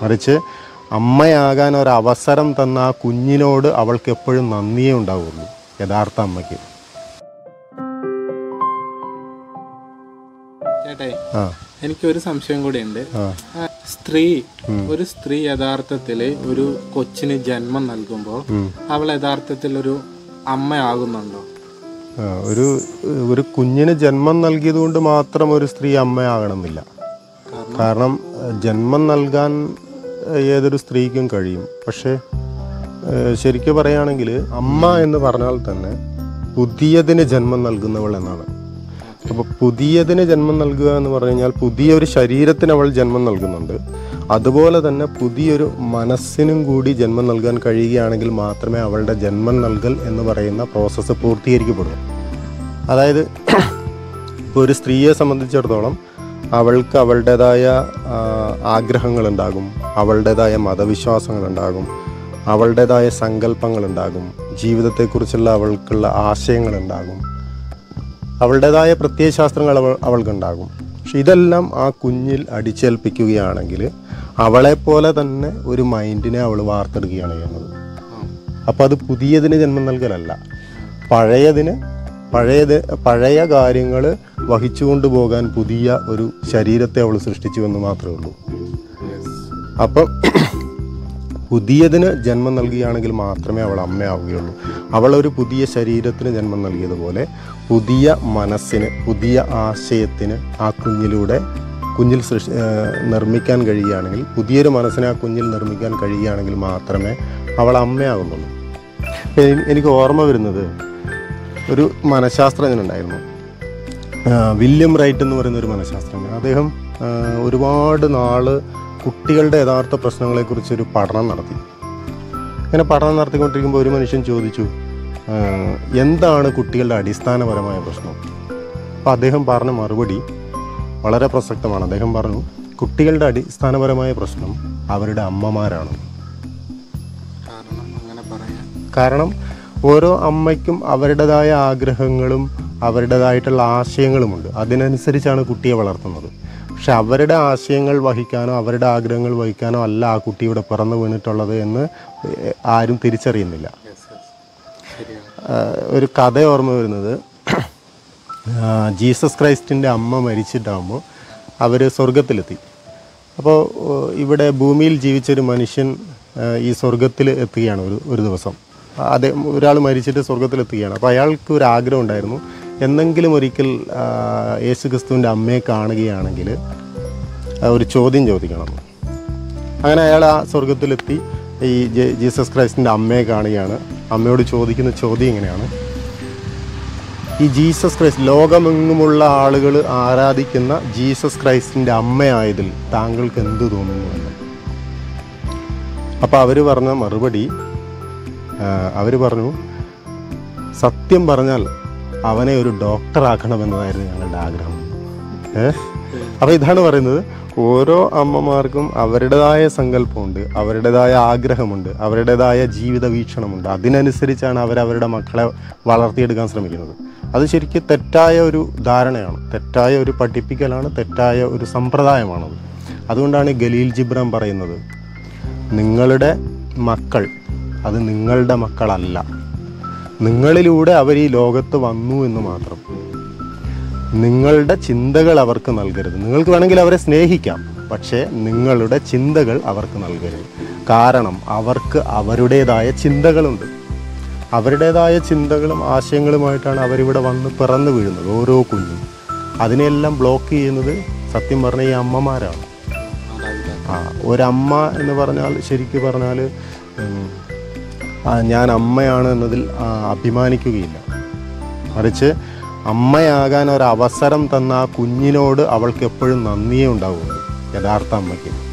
മറിച്ച് അമ്മയാകാൻ ഒരവസരം തന്ന ആ കുഞ്ഞിനോട് അവൾക്ക് എപ്പോഴും നന്ദിയേ ഉണ്ടാവുള്ളൂ യഥാർത്ഥ അമ്മയ്ക്ക്. ചേട്ടേ, എനിക്കൊരു സംശയം കൂടിയുണ്ട്. ഒരു സ്ത്രീ യഥാർത്ഥത്തില് ഒരു കൊച്ചിന് ജന്മം നൽകുമ്പോൾ അവൾ യഥാർത്ഥത്തിൽ ഒരു അമ്മയാകുന്നുണ്ടോ? ഒരു കുഞ്ഞിന് ജന്മം നൽകിയത് കൊണ്ട് മാത്രം ഒരു സ്ത്രീ അമ്മയാകണമെന്നില്ല. കാരണം ജന്മം നൽകാൻ ഏതൊരു സ്ത്രീക്കും കഴിയും. പക്ഷേ ശരിക്കും പറയുകയാണെങ്കിൽ അമ്മ എന്ന് പറഞ്ഞാൽ തന്നെ പുതിയതിന് ജന്മം നൽകുന്നവൾ എന്നാണ്. അപ്പോൾ പുതിയതിന് ജന്മം നൽകുക എന്ന് പറഞ്ഞു കഴിഞ്ഞാൽ പുതിയൊരു ശരീരത്തിന് അവൾ ജന്മം നൽകുന്നുണ്ട്. അതുപോലെ തന്നെ പുതിയൊരു മനസ്സിനും കൂടി ജന്മം നൽകാൻ കഴിയുകയാണെങ്കിൽ മാത്രമേ അവളുടെ ജന്മം നൽകൽ എന്ന് പറയുന്ന പ്രോസസ്സ് പൂർത്തീകരിക്കപ്പെടൂ. അതായത് ഇപ്പോൾ ഒരു സ്ത്രീയെ സംബന്ധിച്ചിടത്തോളം അവൾക്ക് അവളുടേതായ ആഗ്രഹങ്ങളുണ്ടാകും, അവളുടേതായ മതവിശ്വാസങ്ങളുണ്ടാകും, അവളുടേതായ സങ്കല്പങ്ങളുണ്ടാകും, ജീവിതത്തെക്കുറിച്ചുള്ള അവൾക്കുള്ള ആശയങ്ങളുണ്ടാകും, അവളുടേതായ പ്രത്യയശാസ്ത്രങ്ങൾ അവൾക്കുണ്ടാകും. പക്ഷെ ഇതെല്ലാം ആ കുഞ്ഞിൽ അടിച്ചേൽപ്പിക്കുകയാണെങ്കിൽ അവളെപ്പോലെ തന്നെ ഒരു മൈൻഡിനെ അവൾ വാർത്തെടുക്കുകയാണ് ചെയ്യുന്നത്. അപ്പോൾ അത് പുതിയതിന് ജന്മം നൽകലല്ല, പഴയ കാര്യങ്ങൾ വഹിച്ചുകൊണ്ട് പോകാൻ പുതിയ ഒരു ശരീരത്തെ അവൾ സൃഷ്ടിച്ചു എന്ന് മാത്രമേ ഉള്ളൂ. അപ്പം പുതിയതിന് ജന്മം നൽകുകയാണെങ്കിൽ മാത്രമേ അവൾ അമ്മയാവുകയുള്ളൂ. അവളൊരു പുതിയ ശരീരത്തിന് ജന്മം നൽകിയതുപോലെ പുതിയ മനസ്സിന്, പുതിയ ആശയത്തിന് ആ കുഞ്ഞിൽ നിർമ്മിക്കാൻ കഴിയുകയാണെങ്കിൽ, പുതിയൊരു മനസ്സിനെ ആ കുഞ്ഞിൽ നിർമ്മിക്കാൻ കഴിയുകയാണെങ്കിൽ മാത്രമേ അവൾ അമ്മയാകുന്നുള്ളൂ. എനിക്ക് ഓർമ്മ വരുന്നത് ഒരു മനഃശാസ്ത്രജ്ഞനുണ്ടായിരുന്നു, വില്യം റൈറ്റ് എന്ന് പറയുന്ന ഒരു മനഃശാസ്ത്രജ്ഞൻ. അദ്ദേഹം ഒരുപാട് നാള് കുട്ടികളുടെ യഥാർത്ഥ പ്രശ്നങ്ങളെക്കുറിച്ചൊരു പഠനം നടത്തി. ഇങ്ങനെ പഠനം നടത്തിക്കൊണ്ടിരിക്കുമ്പോൾ ഒരു മനുഷ്യൻ ചോദിച്ചു, എന്താണ് കുട്ടികളുടെ അടിസ്ഥാനപരമായ പ്രശ്നം? അപ്പോൾ അദ്ദേഹം പറഞ്ഞ മറുപടി വളരെ പ്രസക്തമാണ്. അദ്ദേഹം പറഞ്ഞു, കുട്ടികളുടെ അടിസ്ഥാനപരമായ പ്രശ്നം അവരുടെ അമ്മമാരാണ്. കാരണം ഓരോ അമ്മയ്ക്കും അവരുടേതായ ആഗ്രഹങ്ങളും അവരുടേതായിട്ടുള്ള ആശയങ്ങളുമുണ്ട്. അതിനനുസരിച്ചാണ് കുട്ടിയെ വളർത്തുന്നത്. പക്ഷെ അവരുടെ ആശയങ്ങൾ വഹിക്കാനോ അവരുടെ ആഗ്രഹങ്ങൾ വഹിക്കാനോ അല്ല ആ കുട്ടി ഇവിടെ പിറന്നു വീണിട്ടുള്ളത് എന്ന് ആരും തിരിച്ചറിയുന്നില്ല. ഒരു കഥ ഓർമ്മ വരുന്നത്, ജീസസ് ക്രൈസ്റ്റിൻ്റെ അമ്മ മരിച്ചിട്ടാകുമ്പോൾ അവർ സ്വർഗത്തിലെത്തി. അപ്പോൾ ഇവിടെ ഭൂമിയിൽ ജീവിച്ചൊരു മനുഷ്യൻ ഈ സ്വർഗത്തിൽ എത്തുകയാണ് ഒരു ദിവസം. ഒരാൾ മരിച്ചിട്ട് സ്വർഗത്തിലെത്തുകയാണ്. അപ്പോൾ അയാൾക്ക് ഒരു ആഗ്രഹം ഉണ്ടായിരുന്നു, എന്നെങ്കിലും ഒരിക്കൽ യേശു ക്രിസ്തുവിൻ്റെ അമ്മയെ കാണുകയാണെങ്കിൽ ഒരു ചോദ്യം ചോദിക്കണം. അങ്ങനെ അയാൾ ആ സ്വർഗത്തിലെത്തി ഈ ജീസസ് ക്രൈസ്റ്റിൻ്റെ അമ്മയെ കാണുകയാണ്. അമ്മയോട് ചോദിക്കുന്ന ചോദ്യം ഇങ്ങനെയാണ്, ഈ ജീസസ് ക്രൈസ്റ്റ്, ലോകമെങ്ങുമുള്ള ആളുകൾ ആരാധിക്കുന്ന ജീസസ് ക്രൈസ്റ്റിൻ്റെ അമ്മയായതിൽ താങ്കൾക്ക് എന്ത് തോന്നുന്നു എന്ന്. അപ്പോൾ അവർ പറഞ്ഞ മറുപടി, അവർ പറഞ്ഞു, സത്യം പറഞ്ഞാൽ അവനെ ഒരു ഡോക്ടറാക്കണമെന്നതായിരുന്നു ഞങ്ങളുടെ ആഗ്രഹം. അപ്പോൾ ഇതാണ് പറയുന്നത്, ഓരോ അമ്മമാർക്കും അവരുടേതായ സങ്കല്പമുണ്ട്, അവരുടേതായ ആഗ്രഹമുണ്ട്, അവരുടേതായ ജീവിത വീക്ഷണമുണ്ട്. അതിനനുസരിച്ചാണ് അവരവരുടെ മക്കളെ വളർത്തിയെടുക്കാൻ ശ്രമിക്കുന്നത്. അത് ശരിക്കും തെറ്റായ ഒരു ധാരണയാണ്, തെറ്റായ ഒരു പഠിപ്പിക്കലാണ്, തെറ്റായ ഒരു സമ്പ്രദായമാണത്. അതുകൊണ്ടാണ് ഖലീൽ ജിബ്രാൻ പറയുന്നത്, നിങ്ങളുടെ മക്കൾ അത് നിങ്ങളുടെ മക്കളല്ല, നിങ്ങളിലൂടെ അവർ ഈ ലോകത്ത് വന്നു എന്ന് മാത്രം. നിങ്ങളുടെ ചിന്തകൾ അവർക്ക് നൽകരുത്. നിങ്ങൾക്ക് വേണമെങ്കിൽ അവരെ സ്നേഹിക്കാം, പക്ഷേ നിങ്ങളുടെ ചിന്തകൾ അവർക്ക് നൽകരുത്. കാരണം അവർക്ക് അവരുടേതായ ചിന്തകളുണ്ട്. അവരുടേതായ ചിന്തകളും ആശയങ്ങളുമായിട്ടാണ് അവരിവിടെ വന്ന് പിറന്നു വീഴുന്നത്, ഓരോ കുഞ്ഞും. അതിനെല്ലാം ബ്ലോക്ക് ചെയ്യുന്നത് സത്യം പറഞ്ഞ ഈ അമ്മമാരാണ്. ഒരമ്മ എന്ന് പറഞ്ഞാൽ ശരിക്കും പറഞ്ഞാൽ ഞാൻ അമ്മയാണ് എന്നതിൽ അഭിമാനിക്കുകയില്ല. മറിച്ച് അമ്മയാകാൻ ഒരവസരം തന്ന ആ കുഞ്ഞിനോട് അവൾക്ക് എപ്പോഴും നന്ദിയേ ഉണ്ടാവുള്ളൂ യഥാർത്ഥ അമ്മയ്ക്ക്.